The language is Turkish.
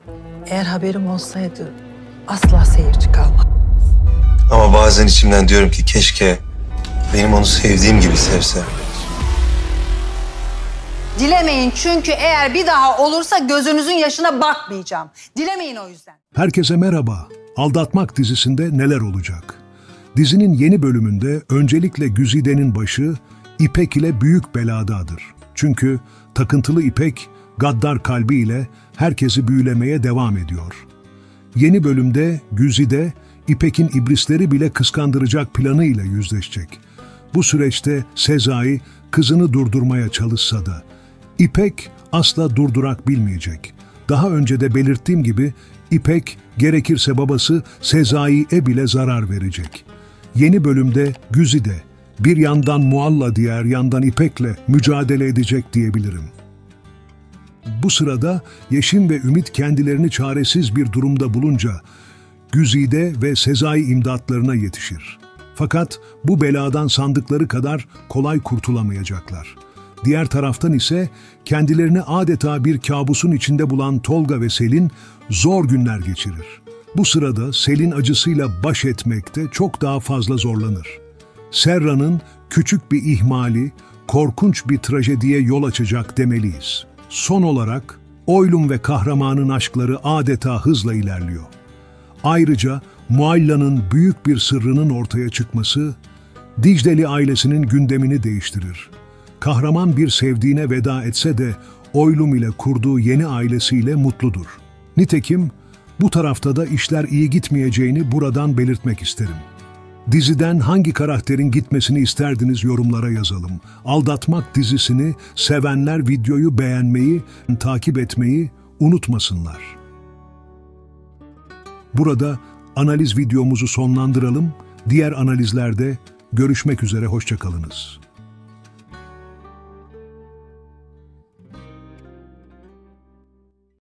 Eğer haberim olsaydı asla seyirci kalmam. Ama bazen içimden diyorum ki keşke benim onu sevdiğim gibi sevse. Dilemeyin çünkü eğer bir daha olursa gözünüzün yaşına bakmayacağım. Dilemeyin o yüzden. Herkese merhaba. Aldatmak dizisinde neler olacak? Dizinin yeni bölümünde öncelikle Güzide'nin başı İpek ile büyük beladadır. Çünkü takıntılı İpek, gaddar kalbiyle herkesi büyülemeye devam ediyor. Yeni bölümde Güzide, İpek'in iblisleri bile kıskandıracak planıyla yüzleşecek. Bu süreçte Sezai kızını durdurmaya çalışsa da İpek asla durdurak bilmeyecek. Daha önce de belirttiğim gibi İpek gerekirse babası Sezai'ye bile zarar verecek. Yeni bölümde Güzide bir yandan Mualla diğer yandan İpek'le mücadele edecek diyebilirim. Bu sırada Yeşim ve Ümit kendilerini çaresiz bir durumda bulunca Güzide ve Sezai imdatlarına yetişir. Fakat bu beladan sandıkları kadar kolay kurtulamayacaklar. Diğer taraftan ise kendilerini adeta bir kabusun içinde bulan Tolga ve Selin zor günler geçirir. Bu sırada Selin acısıyla baş etmekte çok daha fazla zorlanır. Serra'nın küçük bir ihmali korkunç bir trajediye yol açacak demeliyiz. Son olarak Oylum ve kahramanın aşkları adeta hızla ilerliyor. Ayrıca Mualla'nın büyük bir sırrının ortaya çıkması Dicleli ailesinin gündemini değiştirir. Kahraman bir sevdiğine veda etse de Oylum ile kurduğu yeni ailesiyle mutludur. Nitekim bu tarafta da işler iyi gitmeyeceğini buradan belirtmek isterim. Diziden hangi karakterin gitmesini isterdiniz yorumlara yazalım. Aldatmak dizisini sevenler videoyu beğenmeyi, takip etmeyi unutmasınlar. Burada analiz videomuzu sonlandıralım. Diğer analizlerde görüşmek üzere, hoşça kalınız.